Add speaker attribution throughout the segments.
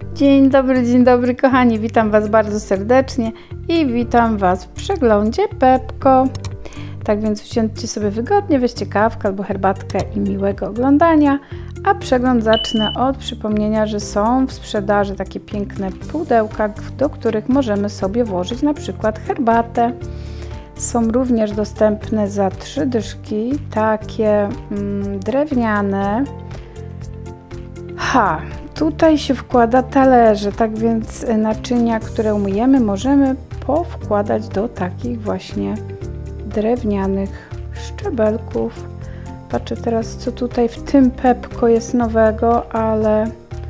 Speaker 1: Dzień dobry kochani, witam Was bardzo serdecznie i witam Was w przeglądzie Pepko. Tak więc usiądźcie sobie wygodnie, weźcie kawkę albo herbatkę i miłego oglądania, a przegląd zacznę od przypomnienia, że są w sprzedaży takie piękne pudełka, do których możemy sobie włożyć na przykład herbatę. Są również dostępne za 3 dyszki, takie drewniane. Tutaj się wkłada talerze, tak więc naczynia, które umyjemy, możemy powkładać do takich właśnie drewnianych szczebelków. Patrzę teraz, co tutaj w tym Pepko jest nowego, ale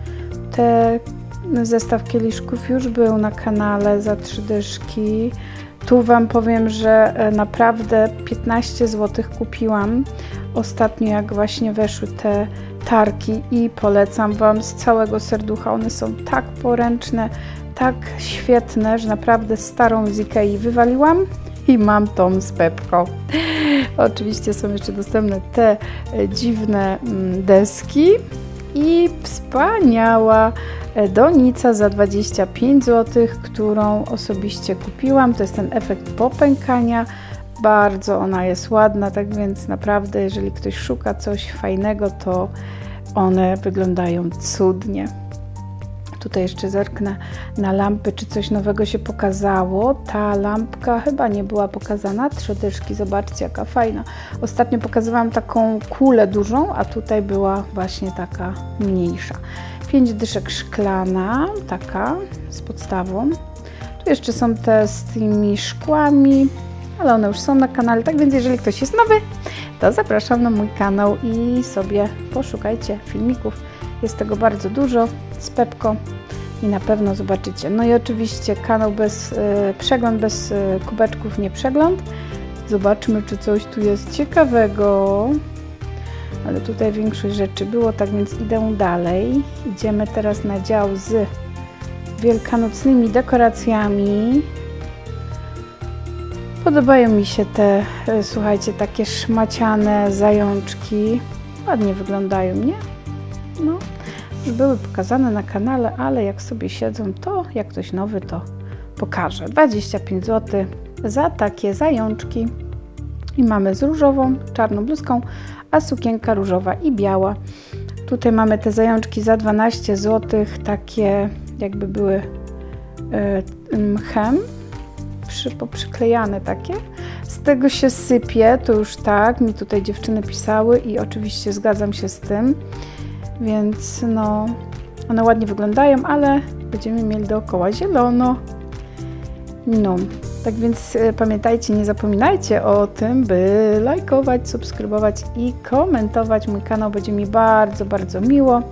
Speaker 1: zestaw kieliszków już był na kanale za 3 dyszki. Tu Wam powiem, że naprawdę 15 zł kupiłam ostatnio, jak właśnie weszły te tarki i polecam Wam z całego serducha. One są tak poręczne, tak świetne, że naprawdę starą z Ikei wywaliłam i mam tą z Pepko. Oczywiście są jeszcze dostępne te dziwne deski i wspaniała donica za 25 zł, którą osobiście kupiłam. To jest ten efekt popękania. Bardzo ona jest ładna, tak więc naprawdę, jeżeli ktoś szuka coś fajnego, to one wyglądają cudnie. Tutaj jeszcze zerknę na lampy, czy coś nowego się pokazało. Ta lampka chyba nie była pokazana. 3 dyszki, zobaczcie jaka fajna. Ostatnio pokazywałam taką kulę dużą, a tutaj była właśnie taka mniejsza. 5 dyszek szklana, taka z podstawą. Tu jeszcze są te z tymi szkłami, ale one już są na kanale, tak więc jeżeli ktoś jest nowy, to zapraszam na mój kanał i sobie poszukajcie filmików. Jest tego bardzo dużo z Pepko i na pewno zobaczycie. No i oczywiście kanał bez przegląd, bez kubeczków, nie przegląd. Zobaczmy, czy coś tu jest ciekawego. Ale tutaj większość rzeczy było, tak więc idę dalej. Idziemy teraz na dział z wielkanocnymi dekoracjami. Podobają mi się te, słuchajcie, takie szmaciane zajączki. Ładnie wyglądają, nie? No, już były pokazane na kanale, ale jak sobie siedzą, to jak ktoś nowy, to pokażę. 25 zł za takie zajączki. I mamy z różową, czarną bluzką, a sukienka różowa i biała. Tutaj mamy te zajączki za 12 zł, takie jakby były mchem. Poprzyklejane takie. Z tego się sypie, to już tak, mi tutaj dziewczyny pisały i oczywiście zgadzam się z tym, więc no, one ładnie wyglądają, ale będziemy mieli dookoła zielono. No, tak więc pamiętajcie, nie zapominajcie o tym, by lajkować, subskrybować i komentować mój kanał, będzie mi bardzo, bardzo miło.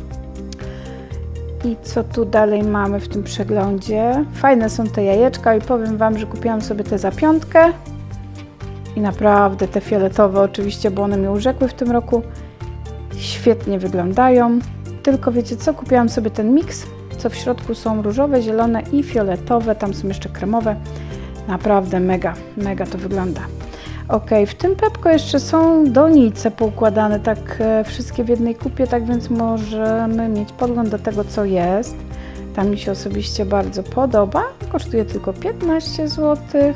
Speaker 1: I co tu dalej mamy w tym przeglądzie? Fajne są te jajeczka i powiem Wam, że kupiłam sobie te za 5 i naprawdę te fioletowe oczywiście, bo one mi urzekły w tym roku. Świetnie wyglądają. Tylko wiecie co? Kupiłam sobie ten miks, co w środku są różowe, zielone i fioletowe. Tam są jeszcze kremowe. Naprawdę mega, mega to wygląda. Ok, w tym Pepko jeszcze są donice poukładane, tak wszystkie w jednej kupie, tak więc możemy mieć podgląd do tego, co jest. Ta mi się osobiście bardzo podoba, kosztuje tylko 15 zł,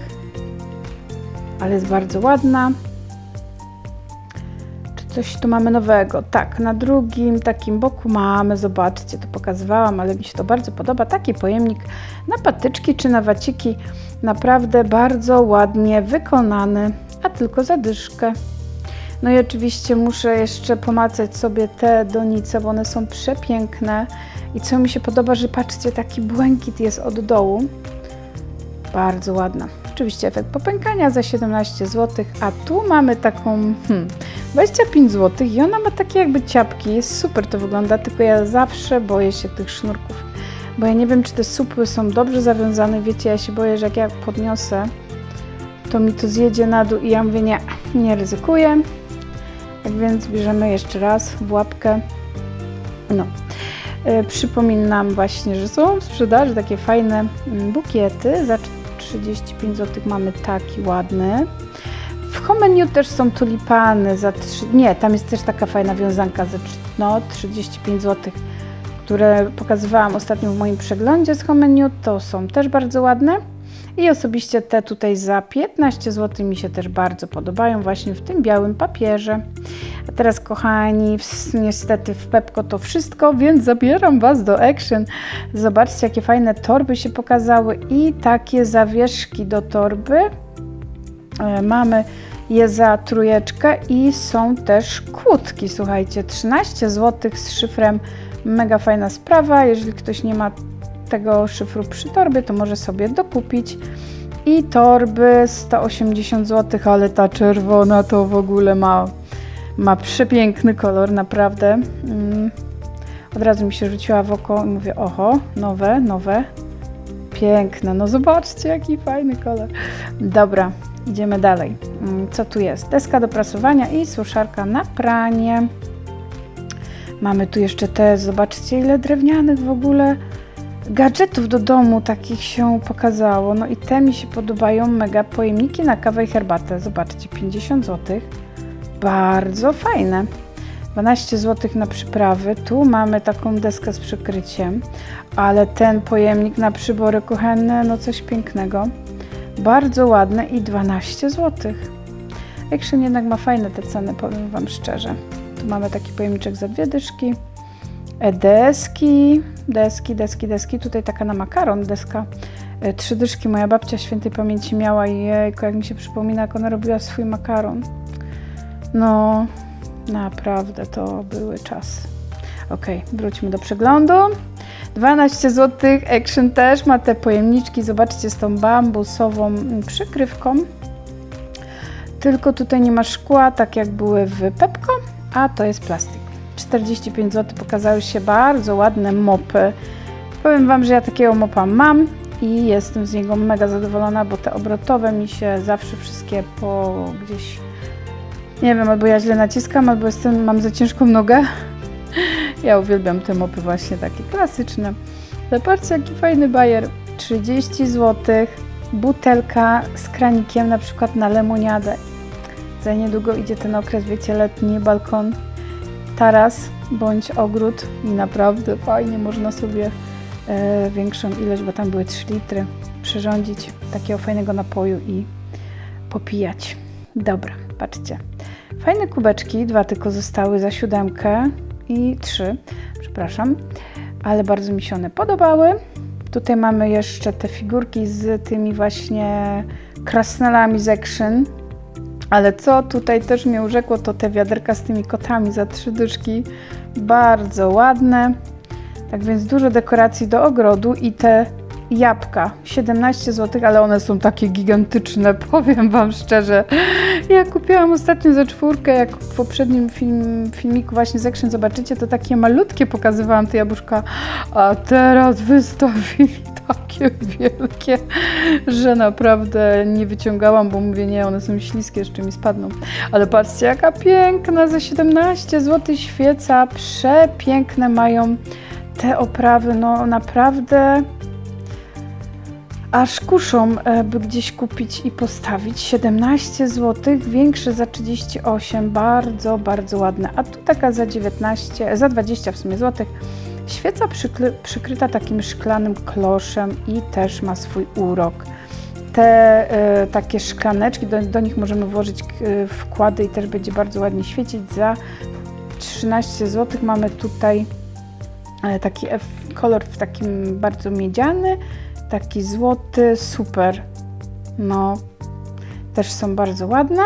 Speaker 1: ale jest bardzo ładna. Czy coś tu mamy nowego? Tak, na drugim takim boku mamy, zobaczcie, to pokazywałam, ale mi się to bardzo podoba, taki pojemnik na patyczki czy na waciki, naprawdę bardzo ładnie wykonany, a tylko za dyszkę. No i oczywiście muszę jeszcze pomacać sobie te donice, bo one są przepiękne. I co mi się podoba, że patrzcie, taki błękit jest od dołu. Bardzo ładna. Oczywiście efekt popękania za 17 zł, a tu mamy taką 25 zł i ona ma takie jakby ciapki. Jest super to wygląda, tylko ja zawsze boję się tych sznurków, bo ja nie wiem, czy te supły są dobrze zawiązane. Wiecie, ja się boję, że jak ja podniosę, to mi to zjedzie na dół i ja mówię, nie ryzykuję. Tak więc bierzemy jeszcze raz w łapkę. No. Przypominam właśnie, że są w sprzedaży takie fajne bukiety. Za 35 zł mamy taki ładny. W Homeniu też są tulipany za 3... Nie, tam jest też taka fajna wiązanka za 35 zł. które pokazywałam ostatnio w moim przeglądzie z Home Menu, to są też bardzo ładne. I osobiście te tutaj za 15 zł mi się też bardzo podobają, właśnie w tym białym papierze. A teraz, kochani, niestety w Pepco to wszystko, więc zabieram Was do Action. Zobaczcie, jakie fajne torby się pokazały i takie zawieszki do torby. Mamy je za trójeczkę i są też kłódki, słuchajcie, 13 zł z szyfrem, mega fajna sprawa. Jeżeli ktoś nie ma tego szyfru przy torbie, to może sobie dokupić. I torby 180 zł, ale ta czerwona to w ogóle ma przepiękny kolor, naprawdę. Od razu mi się rzuciła w oko i mówię, oho, nowe, piękne. No zobaczcie, jaki fajny kolor. Dobra, idziemy dalej. Co tu jest? Deska do prasowania i suszarka na pranie. Mamy tu jeszcze te, zobaczcie, ile drewnianych w ogóle gadżetów do domu takich się pokazało. No i te mi się podobają mega. Pojemniki na kawę i herbatę. Zobaczcie, 50 zł. Bardzo fajne. 12 zł na przyprawy. Tu mamy taką deskę z przykryciem, ale ten pojemnik na przybory kuchenne, no coś pięknego. Bardzo ładne i 12 zł. Action jednak ma fajne te ceny, powiem Wam szczerze. Tu mamy taki pojemniczek za 2 dyszki. Deski. Tutaj taka na makaron deska. 3 dyszki. Moja babcia świętej pamięci miała i jejku, jak mi się przypomina, jak ona robiła swój makaron. No, naprawdę to były czasy. Ok, wróćmy do przeglądu. 12 zł. Action też ma te pojemniczki. Zobaczcie, z tą bambusową przykrywką. Tylko tutaj nie ma szkła, tak jak były w Pepco, a to jest plastik. 45 zł. Pokazały się bardzo ładne mopy. Powiem Wam, że ja takiego mopa mam i jestem z niego mega zadowolona, bo te obrotowe mi się zawsze wszystkie gdzieś, nie wiem, albo ja źle naciskam, albo mam za ciężką nogę. Ja uwielbiam te mopy właśnie takie klasyczne. Zobaczcie, jaki fajny bajer. 30 zł. Butelka z kranikiem, na przykład na lemoniadę. Za niedługo idzie ten okres, wiecie, letni, balkon, taras bądź ogród i naprawdę fajnie można sobie większą ilość, bo tam były 3 litry, przyrządzić takiego fajnego napoju i popijać. Dobra, patrzcie. Fajne kubeczki, 2 tylko zostały za 7 i 3, przepraszam, ale bardzo mi się one podobały. Tutaj mamy jeszcze te figurki z tymi właśnie krasnalami z Action. Ale co tutaj też mnie urzekło, to te wiaderka z tymi kotami za 3 dyszki. Bardzo ładne. Tak więc dużo dekoracji do ogrodu i te jabłka. 17 zł, ale one są takie gigantyczne, powiem Wam szczerze. Ja kupiłam ostatnio za 4, jak w poprzednim filmiku właśnie z Action zobaczycie, to takie malutkie pokazywałam te jabłuszka, a teraz wystawili takie wielkie, że naprawdę nie wyciągałam, bo mówię, nie, one są śliskie, jeszcze mi spadną. Ale patrzcie, jaka piękna, za 17 zł świeca, przepiękne mają te oprawy, no naprawdę aż kuszą, by gdzieś kupić i postawić. 17 zł, większe za 38, bardzo, bardzo ładne. A tu taka za 20 w sumie złotych. Świeca przykryta takim szklanym kloszem i też ma swój urok. Te takie szklaneczki, do nich możemy włożyć wkłady i też będzie bardzo ładnie świecić. Za 13 zł mamy tutaj taki kolor w takim bardzo miedziany, taki złoty, super. No, też są bardzo ładne.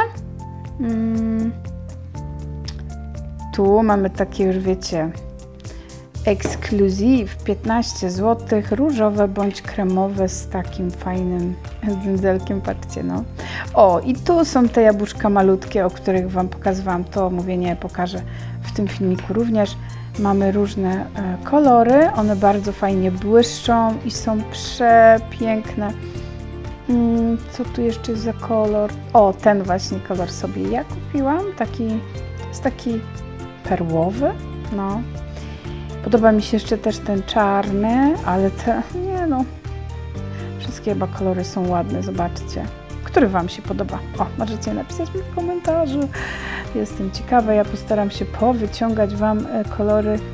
Speaker 1: Tu mamy takie, już wiecie, ekskluzyw, 15 zł, różowe bądź kremowe z takim fajnym dzyndzelkiem, patrzcie, no. O, i tu są te jabłuszka malutkie, o których Wam pokazywałam, to mówię, nie, pokażę w tym filmiku również. Mamy różne kolory, one bardzo fajnie błyszczą i są przepiękne. Co tu jeszcze jest za kolor? O, ten właśnie kolor sobie ja kupiłam, to jest taki perłowy, no. Podoba mi się jeszcze też ten czarny, ale nie no, wszystkie chyba kolory są ładne, zobaczcie. Który Wam się podoba? O, możecie napisać mi w komentarzu. Jestem ciekawa, ja postaram się powyciągać Wam kolory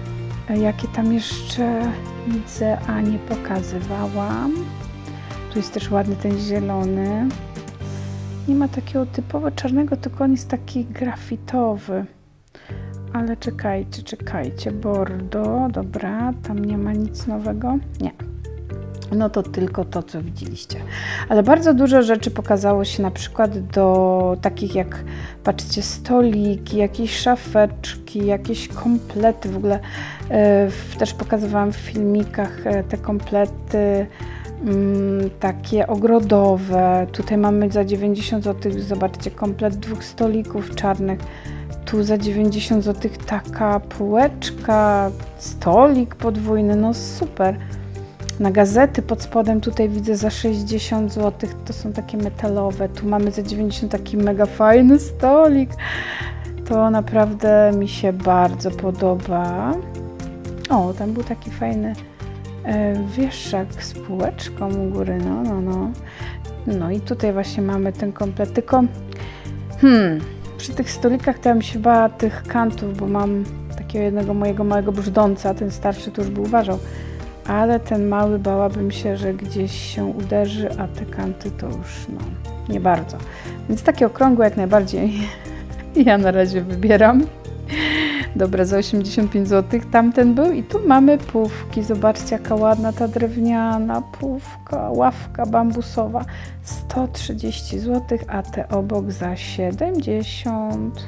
Speaker 1: Jakie tam jeszcze widzę, a nie pokazywałam. Tu jest też ładny ten zielony. Nie ma takiego typowo czarnego, tylko on jest taki grafitowy. Ale czekajcie, bordo, dobra, tam nie ma nic nowego, nie. No to tylko to, co widzieliście. Ale bardzo dużo rzeczy pokazało się na przykład do takich jak, patrzcie, stoliki, jakieś szafeczki, jakieś komplety. W ogóle też pokazywałam w filmikach te komplety takie ogrodowe. Tutaj mamy za 90 zł, zobaczcie, komplet 2 stolików czarnych. Tu za 90 zł taka półeczka, stolik podwójny, no super. Na gazety pod spodem tutaj widzę za 60 zł, to są takie metalowe. Tu mamy za 90 taki mega fajny stolik. To naprawdę mi się bardzo podoba. O, tam był taki fajny wieszak z półeczką u góry, no. No i tutaj właśnie mamy ten komplet, tylko przy tych stolikach to ja bym się bała tych kantów, bo mam takiego jednego mojego małego brzdąca, ten starszy to już by uważał, ale ten mały bałabym się, że gdzieś się uderzy, a te kanty to już nie bardzo. Więc takie okrągłe jak najbardziej ja na razie wybieram. Dobra, za 85 zł tamten był i tu mamy pufki. Zobaczcie, jaka ładna ta drewniana pufka, ławka bambusowa. 130 zł, a te obok za 70.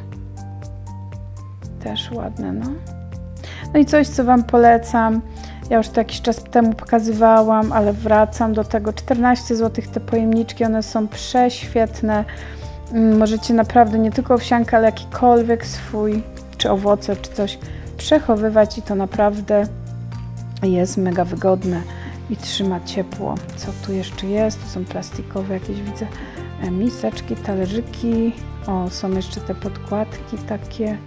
Speaker 1: Też ładne, no. No i coś, co Wam polecam. Ja już to jakiś czas temu pokazywałam, ale wracam do tego. 14 zł te pojemniczki, one są prześwietne. Możecie naprawdę nie tylko owsiankę, ale jakikolwiek swój, czy owoce, czy coś przechowywać i to naprawdę jest mega wygodne i trzyma ciepło. Co tu jeszcze jest? To są plastikowe jakieś, widzę, miseczki, talerzyki. O, są jeszcze te podkładki takie.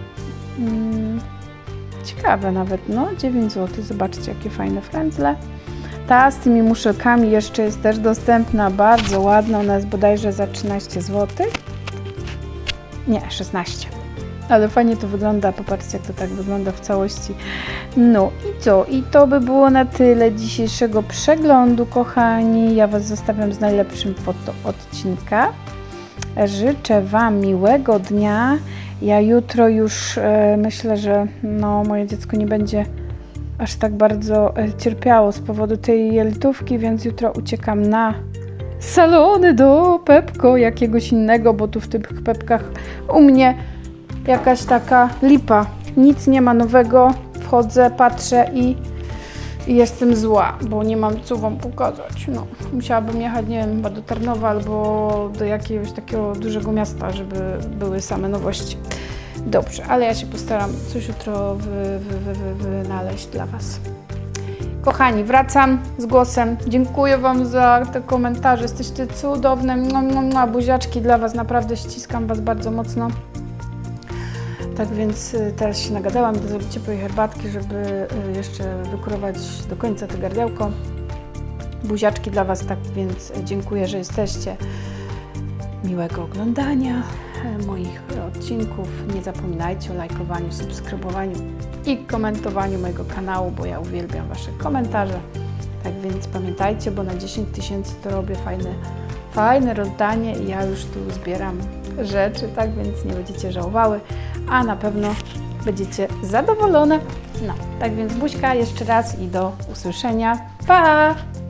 Speaker 1: Ciekawe nawet, no 9 zł. Zobaczcie, jakie fajne frędzle. Ta z tymi muszelkami jeszcze jest też dostępna, bardzo ładna. Ona jest bodajże za 13 zł. Nie, 16. Ale fajnie to wygląda, popatrzcie, jak to tak wygląda w całości. No i co? I to by było na tyle dzisiejszego przeglądu, kochani. Ja Was zostawiam z najlepszym foto odcinka. Życzę Wam miłego dnia. Ja jutro już myślę, że moje dziecko nie będzie aż tak bardzo cierpiało z powodu tej jelitówki, więc jutro uciekam na salony do Pepko jakiegoś innego, bo tu w tych Pepkach u mnie jakaś taka lipa. Nic nie ma nowego. Wchodzę, patrzę i jestem zła, bo nie mam co Wam pokazać. No, musiałabym jechać, nie wiem, chyba do Tarnowa albo do jakiegoś takiego dużego miasta, żeby były same nowości. Dobrze, ale ja się postaram coś jutro wynaleźć dla Was. Kochani, wracam z głosem. Dziękuję Wam za te komentarze. Jesteście cudowne. Buziaczki dla Was. Naprawdę ściskam Was bardzo mocno. Tak więc teraz się nagadałam do zrobić ciepłej herbatki, żeby jeszcze wykurować do końca to gardełko. Buziaczki dla Was, tak więc dziękuję, że jesteście. Miłego oglądania moich odcinków. Nie zapominajcie o lajkowaniu, subskrybowaniu i komentowaniu mojego kanału, bo ja uwielbiam Wasze komentarze. Tak więc pamiętajcie, bo na 10 000 to robię fajne rozdanie i ja już tu zbieram rzeczy, tak więc nie będziecie żałowały, a na pewno będziecie zadowolone. No, tak więc buźka jeszcze raz i do usłyszenia. Pa!